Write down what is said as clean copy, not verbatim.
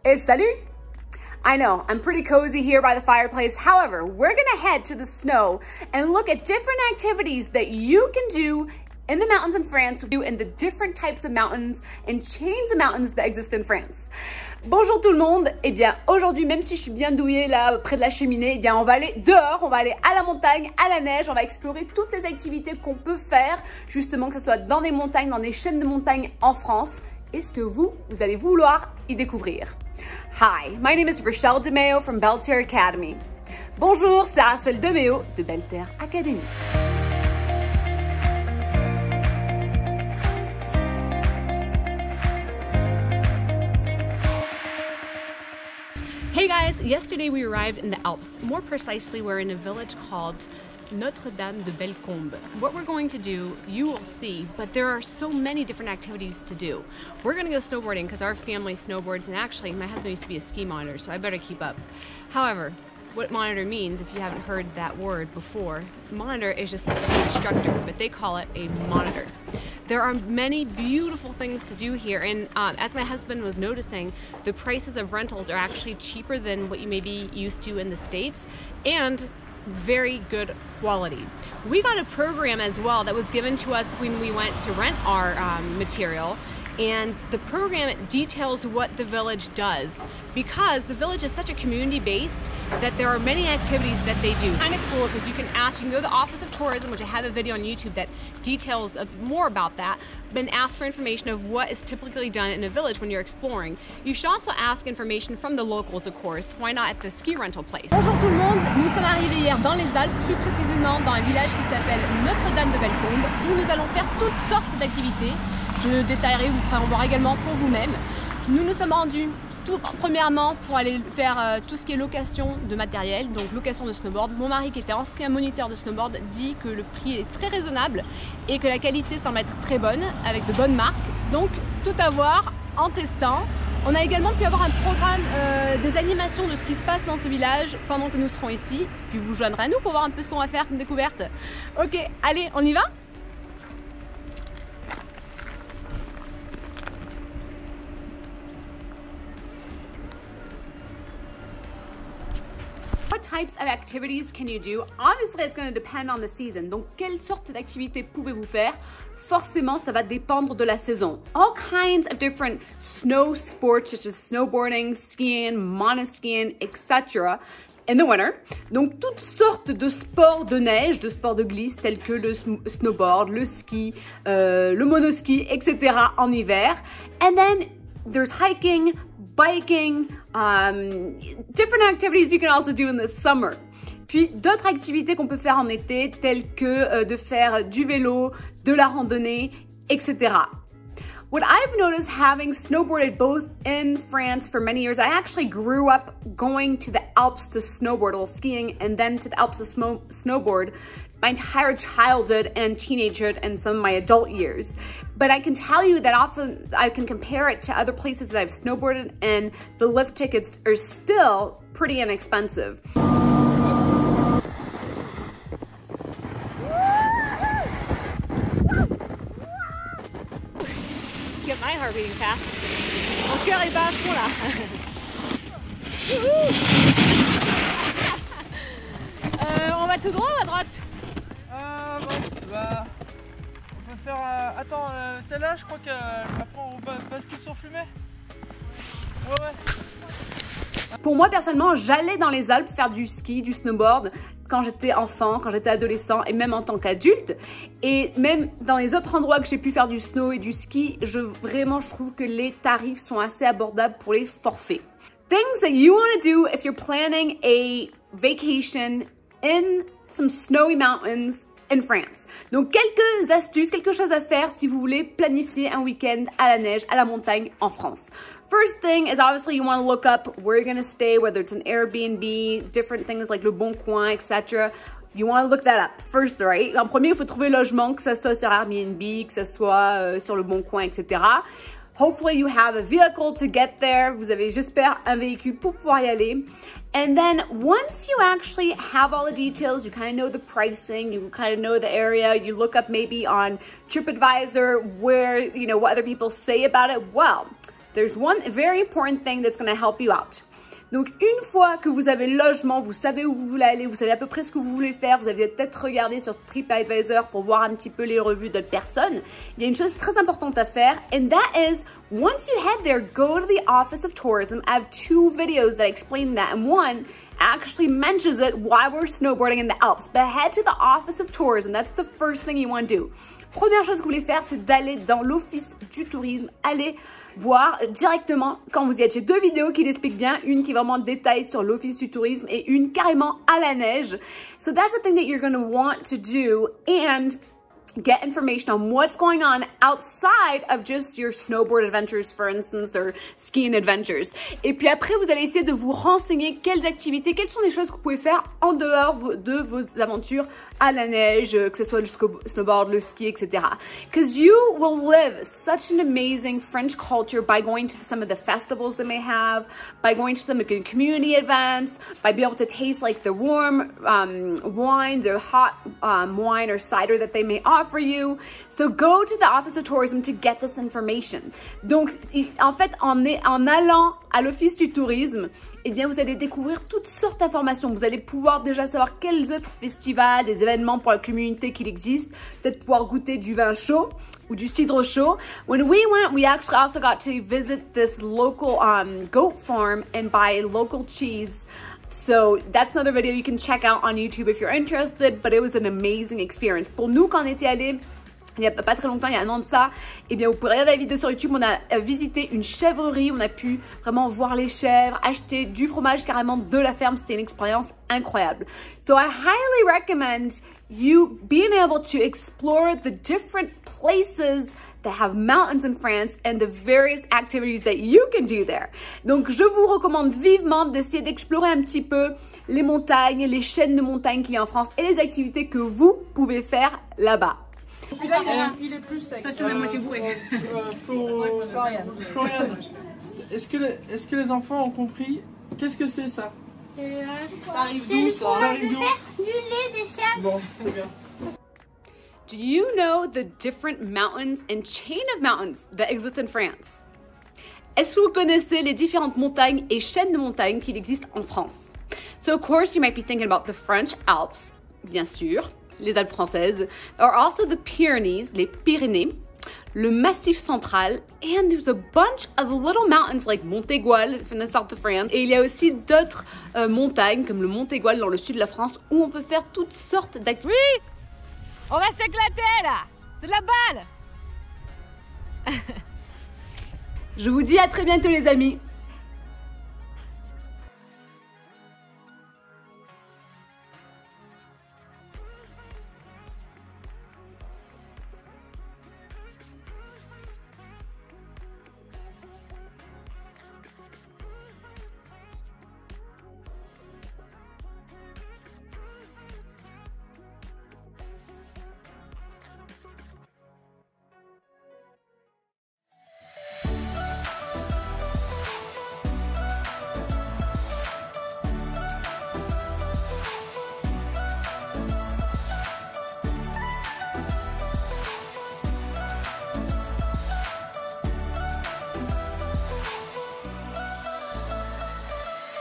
Hey, salut! I know, I'm pretty cozy here by the fireplace. However, we're gonna head to the snow and look at different activities that you can do in the mountains in France, in the different types of mountains and chains of mountains that exist in France. Bonjour tout le monde. Eh bien, aujourd'hui, même si je suis bien douillée là, près de la cheminée, eh bien, on va aller dehors, on va aller à la montagne, à la neige, on va explorer toutes les activités qu'on peut faire, justement, que ce soit dans des montagnes, dans des chaînes de montagnes en France. Est-ce que vous allez vouloir y découvrir? Hi, my name is Rachelle DeMeo from Belterre Academy. Bonjour, c'est Rachelle DeMeo de Belterre Academy. Hey guys, yesterday we arrived in the Alps. More precisely, we're in a village called Notre-Dame de Bellecombe. What we're going to do, you will see, but there are so many different activities to do. We're gonna go snowboarding because our family snowboards, and actually my husband used to be a ski monitor, so I better keep up. However, what monitor means, if you haven't heard that word before, monitor is just a ski instructor, but they call it a monitor. There are many beautiful things to do here, and as my husband was noticing, the prices of rentals are actually cheaper than what you may be used to in the States, and very good quality. We got a program as well that was given to us when we went to rent our material, and the program details what the village does, because the village is such a community-based that there are many activities that they do. Kind of cool because you can go to the Office of Tourism, which I have a video on YouTube that details more about that, and ask for information of what is typically done in a village when you're exploring. You should also ask information from the locals, of course. Why not at the ski rental place? Bonjour tout le monde, nous sommes arrivés hier dans les Alpes, plus précisément dans un village qui s'appelle Notre-Dame de Bellecombe, où nous allons faire toutes sortes d'activités. Je détaillerai, vous pourrez en voir également pour vous-même. Nous nous sommes rendus premièrement pour aller faire tout ce qui est location de matériel, donc location de snowboard. Mon mari, qui était ancien moniteur de snowboard, dit que le prix est très raisonnable et que la qualité semble être très bonne, avec de bonnes marques. Donc tout à voir en testant. On a également pu avoir un programme des animations de ce qui se passe dans ce village pendant que nous serons ici. Puis vous joindrez à nous pour voir un peu ce qu'on va faire comme découverte. Ok, allez, on y va? What types of activities can you do? Obviously, it's going to depend on the season. Donc, quelle sorte d'activités pouvez-vous faire? Forcément, ça va dépendre de la saison. All kinds of different snow sports, such as snowboarding, skiing, monoskiing, etc. in the winter. Donc, toutes sortes de sports de neige, de sports de glisse, tels que le snowboard, le ski, le monoski, etc. en hiver. And then, there's hiking, biking, different activities you can also do in the summer. Puis d'autres activités qu'on peut faire en été, telles que de faire du vélo, de la randonnée, etc. What I've noticed, having snowboarded both in France for many years, I actually grew up going to the Alps to snowboard, well, skiing, and then to the Alps to snowboard my entire childhood and teenagehood and some of my adult years. But I can tell you that often I can compare it to other places that I've snowboarded, and the lift tickets are still pretty inexpensive. Get my heart beating fast. Mon cœur est bas à fond là. On va tout droit ou à droite? Bon, bah, on peut faire... attends, celle-là, je crois qu'après on bascule sur fumée. Ouais. Pour moi, personnellement, j'allais dans les Alpes faire du ski, du snowboard quand j'étais enfant, quand j'étais adolescent et même en tant qu'adulte. Et même dans les autres endroits que j'ai pu faire du snow et du ski, vraiment, je trouve que les tarifs sont assez abordables pour les forfaits. Things that you want to do if you're planning a vacation in some snowy mountains in France. Donc quelques astuces, quelque chose à faire si vous voulez planifier un week-end à la neige, à la montagne en France. First thing is obviously you want to look up where you're going to stay, whether it's an Airbnb, different things like Le Bon Coin, etc. You want to look that up first, right? En premier, il faut trouver le logement, que ce soit sur Airbnb, que ce soit sur Le Bon Coin, etc. Hopefully you have a vehicle to get there. Vous avez, j'espère, un véhicule pour pouvoir y aller. And then once you actually have all the details, you kind of know the pricing, you kind of know the area, you look up maybe on TripAdvisor where, you know, what other people say about it. Well, there's one very important thing that's going to help you out. Donc, une fois que vous avez le logement, vous savez où vous voulez aller, vous savez à peu près ce que vous voulez faire, vous avez peut-être regardé sur TripAdvisor pour voir un petit peu les revues d'autres personnes, il y a une chose très importante à faire, and that is, once you head there, go to the Office of Tourism. I have 2 videos that explain that, and one actually mentions it while we're snowboarding in the Alps. But head to the Office of Tourism. That's the first thing you want to do. Première chose que vous voulez faire, c'est d'aller dans l'Office du tourisme, aller voir directement quand vous y êtes. J'ai 2 vidéos qui l'expliquent bien, une qui est vraiment détaille sur l'Office du tourisme et une carrément à la neige. So that's the thing that you're going to want to do, and get information on what's going on outside of just your snowboard adventures, for instance, or skiing adventures. Et puis après, vous allez essayer de vous renseigner quelles activités, quelles sont les choses que vous pouvez faire en dehors de vos aventures à la neige, que ce soit le snowboard, le ski, etc. Because you will live such an amazing French culture by going to some of the festivals they may have, by going to some of the community events, by being able to taste like the warm wine, the hot wine or cider that they may offer for you. So go to the Office of Tourism to get this information. Donc, en fait, en allant à l'Office du tourisme, eh bien, vous allez découvrir toutes sortes d'informations. Vous allez pouvoir déjà savoir quels autres festivals, des événements pour la communauté qu'il existe. Peut-être pouvoir goûter du vin chaud ou du cidre chaud. When we went, we actually also got to visit this local goat farm and buy local cheese. So that's another video you can check out on YouTube if you're interested, but it was an amazing experience. Pour nous, quand on était allés, il n'y a pas très longtemps, il y a un an de ça, eh bien, vous pourrez regarder la vidéo sur YouTube, on a visité une chèvrerie, on a pu vraiment voir les chèvres, acheter du fromage carrément de la ferme, c'était une expérience incroyable. So I highly recommend you being able to explore the different places that have mountains in France and the various activities that you can do there. Donc, je vous recommande vivement d'essayer d'explorer un petit peu les montagnes, les chaînes de montagnes qu'il y a en France et les activités que vous pouvez faire là-bas. Celui-là, il est plus sec. Ça, c'est la moitié bourré. Florian, est-ce que les enfants ont compris? Qu'est-ce que c'est ça? Ça arrive d'où, ça? Ça arrive d'où? Du lait des chèvres. Bon, c'est bien. Do you know the different mountains and chain of mountains that exist in France? Est-ce que vous connaissez les différentes montagnes et chaînes de montagnes qu'il existe en France? So of course you might be thinking about the French Alps, bien sûr, les Alpes françaises. There are also the Pyrenees, les Pyrénées, le Massif central, and there's a bunch of little mountains like Montégoal from the south of France. Et il y a aussi d'autres montagnes comme le Montégoal dans le sud de la France où on peut faire toutes sortes d'activités. Oui! On va s'éclater là! C'est de la balle! Je vous dis à très bientôt les amis!